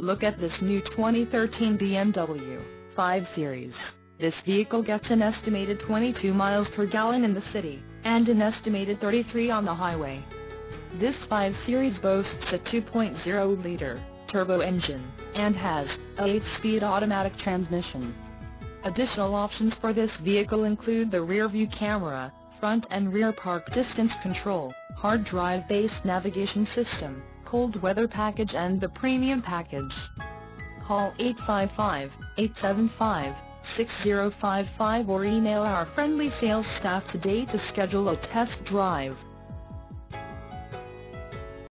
Look at this new 2013 BMW 5 Series. This vehicle gets an estimated 22 miles per gallon in the city, and an estimated 33 on the highway. This 5 Series boasts a 2.0-liter turbo engine, and has a 8-speed automatic transmission. Additional options for this vehicle include the rear-view camera, front and rear park distance control, hard drive-based navigation system, cold weather package and the premium package. Call 855-875-6055 or email our friendly sales staff today to schedule a test drive.